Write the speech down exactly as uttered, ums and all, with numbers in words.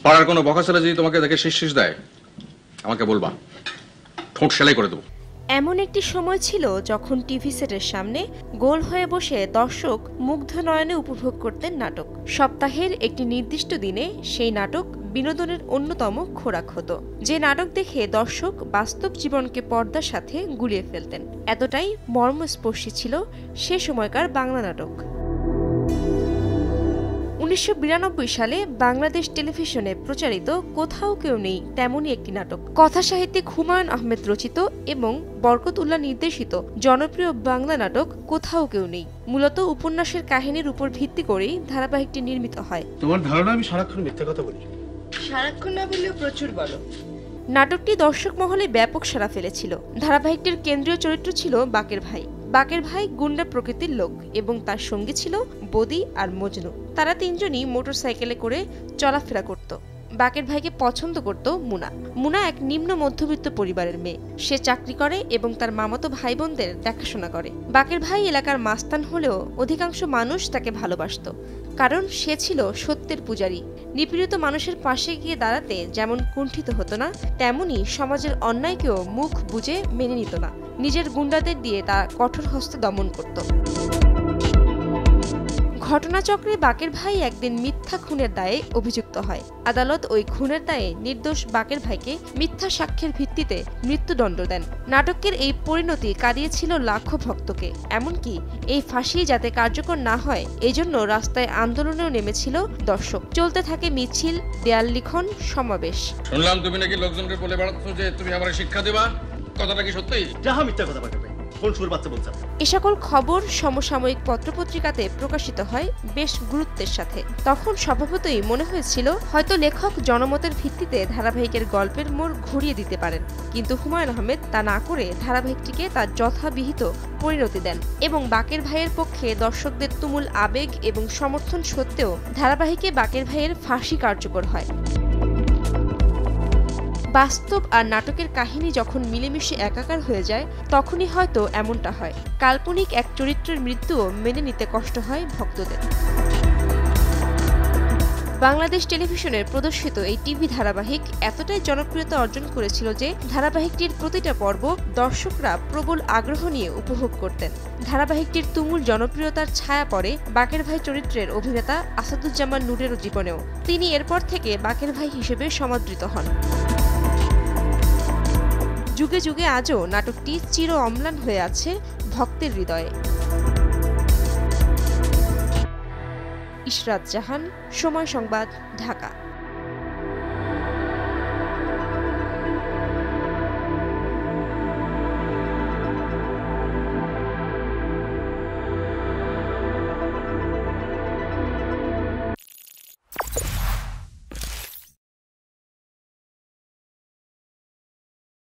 পাড়ার কোনো বকাছেলে যদি তোমাকে দেখে শীষ শীষ দেয় আমাকে বলবা, ঠোঁট সেলাই করে দেবো। এমন একটি সময় ছিল যখন টিভি সেটের সামনে গোল হয়ে বসে দর্শক মুগ্ধ নয়নে উপভোগ করতেন নাটক। সপ্তাহের একটি নির্দিষ্ট দিনে সেই নাটক বিনোদনের অন্যতম খোরাক হতো, যে নাটক দেখে দর্শক বাস্তব জীবনকে পর্দার সাথে গুলিয়ে ফেলতেন। এতটাই মর্মস্পর্শী ছিল সে সময়কার বাংলা নাটক। উনিশশো বিরানব্বই সালে বাংলাদেশ টেলিভিশনে প্রচারিত কোথাও কেউ নেই তেমনই একটি নাটক। কথা সাহিত্যিক হুমায়ুন আহমেদ রচিত এবং বরকত উল্লাহ নির্দেশিত জনপ্রিয় বাংলা নাটক কোথাও কেউ নেই মূলত উপন্যাসের কাহিনীর উপর ভিত্তি করেই ধারাবাহিকটি নির্মিত হয়। তোমার ধারণা আমি সারাক্ষণ মিথ্যা কথা বলি? সারাক্ষণ না বললেও প্রচুর বলো। নাটকটি দর্শক মহলে ব্যাপক সাড়া ফেলেছিল। ধারাবাহিকটির কেন্দ্রীয় চরিত্র ছিল বাকের ভাই। বাকের ভাই গুন্ডা প্রকৃতির লোক এবং তার সঙ্গী ছিল বদি আর মজনু। তারা তিনজনই মোটরসাইকেলে করে চলাফেরা করত। বাকের ভাইকে পছন্দ করত মুনা। মুনা এক নিম্ন মধ্যবিত্ত পরিবারের মেয়ে। সে চাকরি করে এবং তার মামাতো ভাই বোনদের দেখাশোনা করে। বাকের ভাই এলাকার মাস্তান হলেও অধিকাংশ মানুষ তাকে ভালোবাসত, কারণ সে ছিল সত্যের পূজারী। নিপীড়িত মানুষের পাশে গিয়ে দাঁড়াতে যেমন কুণ্ঠিত হতো না, তেমনি সমাজের অন্যায়কেও মুখ বুজে মেনে নিত না। নিজের গুন্ডাদের দিয়ে তা কঠোর হস্তে দমন করত। ঘটনাচক্রে বাকের ভাই একদিন মিথ্যা খুনের দায়ে অভিযুক্ত হয়। আদালত ওই খুনের দায়ে নির্দোষ বাকের ভাইকে মিথ্যা সাক্ষ্যের ভিত্তিতে মৃত্যুদণ্ড দেন। নাটকের এই পরিণতি কাঁদিয়েছিল লাখো ভক্তকে। এমনকি এই ফাঁসি যাতে কার্যকর না হয় এজন্য রাস্তায় আন্দোলনেও নেমেছিল দর্শক। চলতে থাকে মিছিল, দেয়াল লিখন, সমাবেশ। শুনলাম তুমি নাকি লোকজনকে বলে বেড়াচ্ছ যে তুমি আমার শিক্ষা দেবা, কথাটা কি সত্যি? যাহা মিথ্যা কথা বাকে ভাই, কোন সুর বাচ্চা বলছ? এ সকল খবর সমসাময়িক পত্রপত্রিকাতে প্রকাশিত হয় বেশ গুরুত্বের সাথে। তখন স্বভাবতই মনে হয়েছিল হয়তো লেখক জনমতের ভিত্তিতে ধারাবাহিকের গল্পের মোড় ঘুরিয়ে দিতে পারেন, কিন্তু হুমায়ুন আহমেদ তা না করে ধারাবাহিকটিকে তার যথাবিহিত পরিণতি দেন এবং বাকের ভাইয়ের পক্ষে দর্শকদের তুমুল আবেগ এবং সমর্থন সত্ত্বেও ধারাবাহিকে বাকের ভাইয়ের ফাঁসি কার্যকর হয়। বাস্তব আর নাটকের কাহিনী যখন মিলেমিশে একাকার হয়ে যায় তখনই হয়তো এমনটা হয়। কাল্পনিক এক চরিত্রের মৃত্যুও মেনে নিতে কষ্ট হয় ভক্তদের। বাংলাদেশ টেলিভিশনের প্রদর্শিত এই টিভি ধারাবাহিক এতটাই জনপ্রিয়তা অর্জন করেছিল যে ধারাবাহিকটির প্রতিটা পর্ব দর্শকরা প্রবল আগ্রহ নিয়ে উপভোগ করতেন। ধারাবাহিকটির তুমুল জনপ্রিয়তার ছায়া পড়ে বাকের ভাই চরিত্রের অভিনেতা আসাদুজ্জামান নূরেরও জীবনেও। তিনি এরপর থেকে বাকের ভাই হিসেবে সমাদৃত হন। যুগে যুগে আজও নাটকটি চির অম্লান হয়ে আছে ভক্তের হৃদয়ে। ইশরাত জাহান, সময় সংবাদ, ঢাকা।